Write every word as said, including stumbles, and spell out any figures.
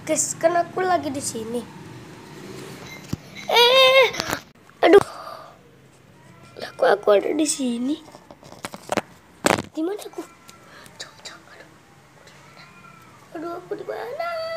Guys, kan aku lagi di sini. Eh, aduh. Aku aku ada di sini. Di mana aku? Jauh, jauh, aduh. Aduh, aku di mana?